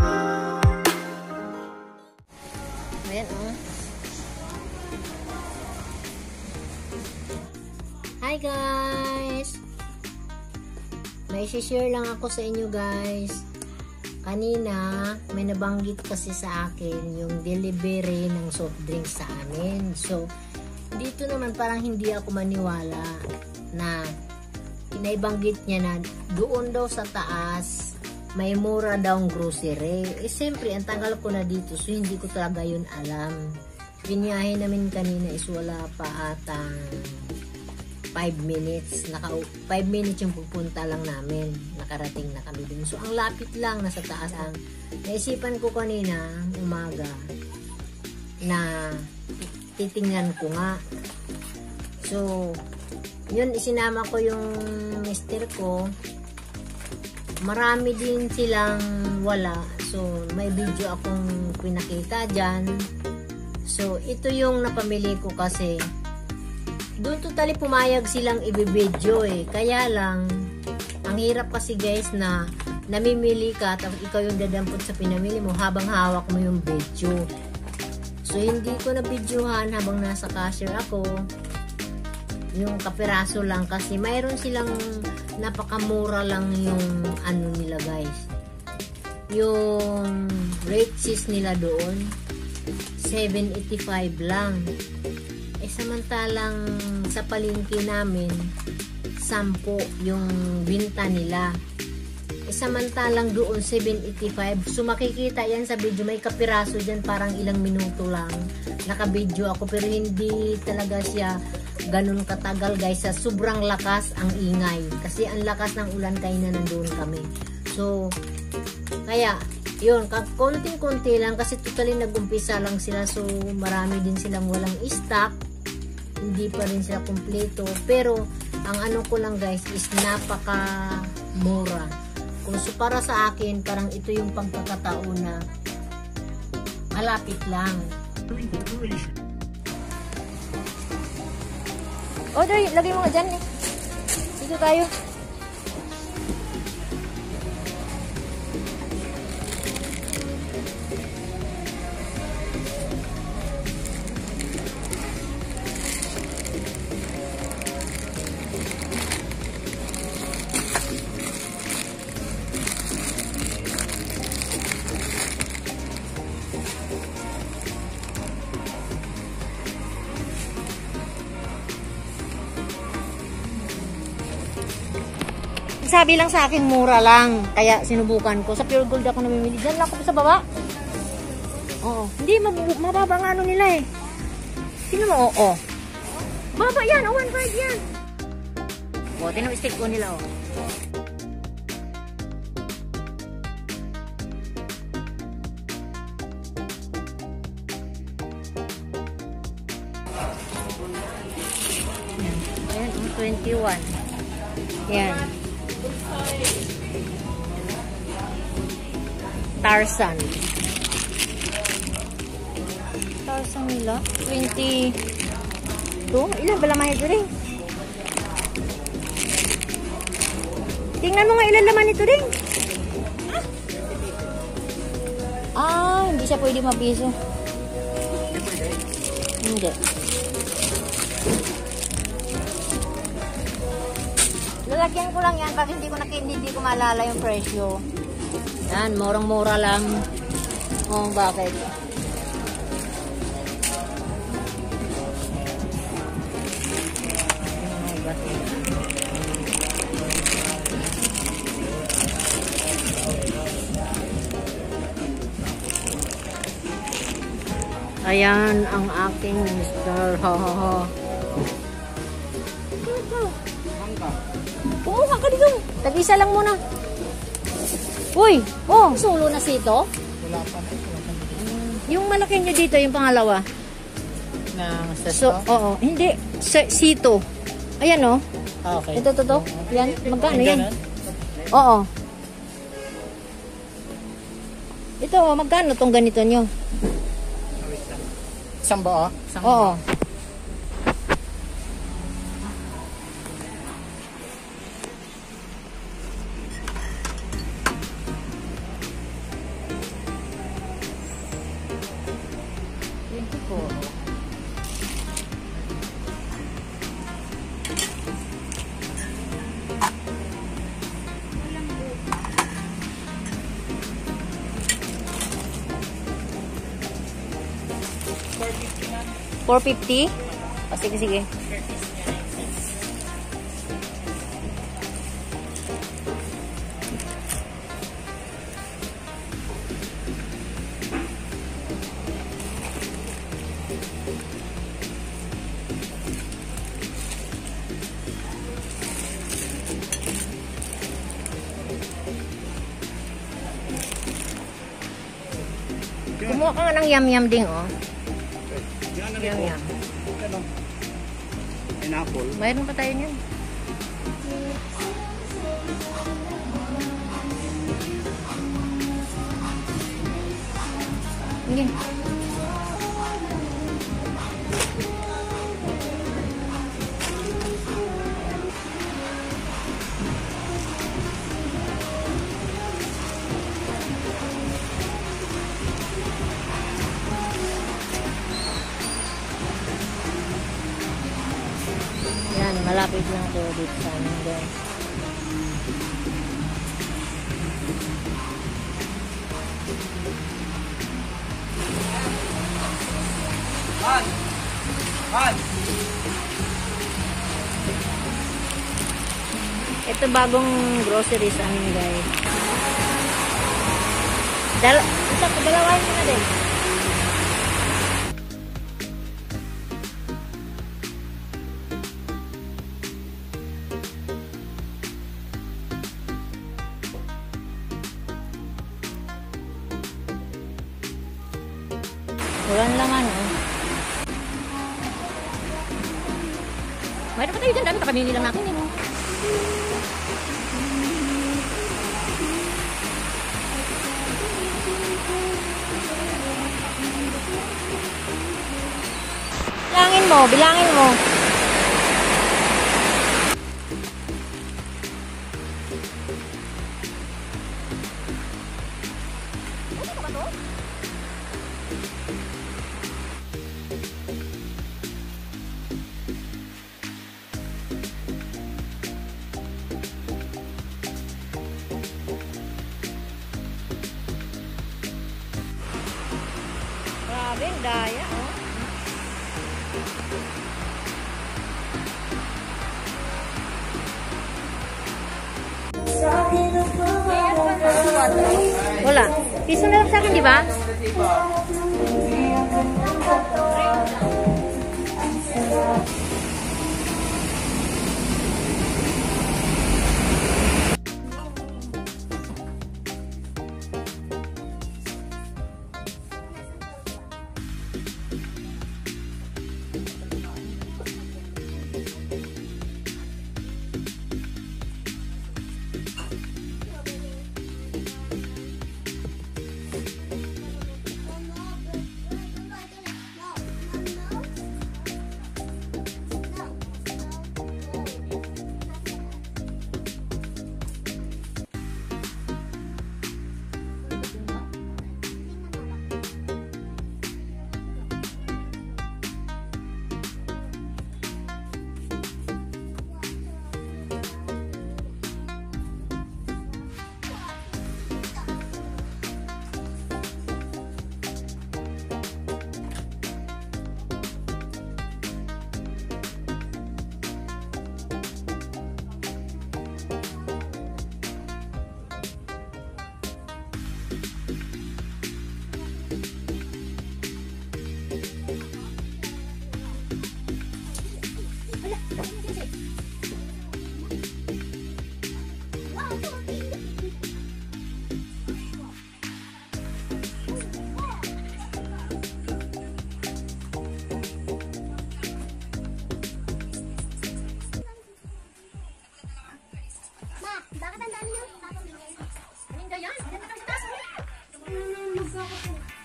Ayan, oh. Hi guys! May share lang ako sa inyo guys. Kanina, may nabanggit kasi sa akin yung delivery ng soft drinks sa amin. So, dito naman parang hindi ako maniwala na inaibanggit niya na doon daw sa taas may mura daw ang grocery. Eh, siyempre, ang tagal ko na dito, so hindi ko talaga yun alam. Biniyahe namin kanina is wala pa atang 5 minutes. 5 minutes yung pupunta lang namin. Nakarating na kami dun. So, ang lapit lang, nasa taas ang naisipan ko kanina, umaga, na titingnan ko nga. So, yun, isinama ko yung mister ko. Marami din silang wala. So, may video akong pinakita dyan. So, ito yung napamili ko kasi doon totally pumayag silang i-video eh. Kaya lang, ang hirap kasi guys na namimili ka tapos ikaw yung dadampot sa pinamili mo habang hawak mo yung video. So, hindi ko na videohan habang nasa cashier ako. Yung kapiraso lang kasi mayroon silang napakamura lang yung ano nila guys. Yung rate cheese nila doon, 7.85 lang. Eh samantalang sa palengke namin, 10 yung binta nila. Eh samantalang doon 7.85. So makikita yan sa video, may kapiraso dyan parang ilang minuto lang. Naka-video ako pero hindi talaga siya ganun katagal guys, sa sobrang lakas ang ingay kasi ang lakas ng ulan kaya na nandoon kami. So kaya yun, konting-konti lang kasi totally nag-umpisa lang sila, so marami din silang walang stock, hindi pa rin sila kumpleto, pero ang ano ko lang guys is napaka mura. So para sa akin parang ito yung pagkakataon na malapit lang. Oh, Dre, lagay mo nga dyan eh. Dito tayo. Sabi lang sa akin, mura lang. Kaya sinubukan ko. Sa Pure Gold ako namimili. Diyan lang ako sa baba. Oo. Hindi, mababa nga ano nila eh. Sino mo? Oo. Baba yan. 1.5 yan. O, tinong-stick ko nila oh. Ayan, 21. Yan. Tarzan nila 22. Ilan ba laman ito rin? Tingnan mo nga ilan laman ito rin. Hindi siya pwede mapiso. Hindi. Lalagyan ko lang yan kasi hindi ko maalala yung presyo. Yan, murang-mura lang. Oh, bakit? Ayan ang aking mister. Kumuha ka dito. Tag-isa lang muna. Uy, oh, sulo na sito? Wala pa. Yung malaki nyo dito, yung pangalawa. Na So, oo, hindi. Sito. Ayan oh. okay. Ito. Yan, magkano yan? Oo. Ito, magkano tong ganito nyo? Isang buo? Oo. siguro. $4.50? O, sige, sige. Kumuha ka nga ng yam-yam ding, oh. Yam-yam. Ano? Pineapple. Mayroon pa tayo niyan. Sige. Yan, malapit lang ito dito sa amin, guys. Ito bagong grocery sa amin, guys. Dalawain mo na din. Walang laman, oh. Mayroon pa tayo dyan. Dami pa kami nilang nakin, eh, no? Bilangin mo, bilangin mo. Grabe, ang daya, oh. Wala. Piso na lang sa akin, di ba? Bakit ang dami nyo? Ano yung ganyan? Ano yung taas mo?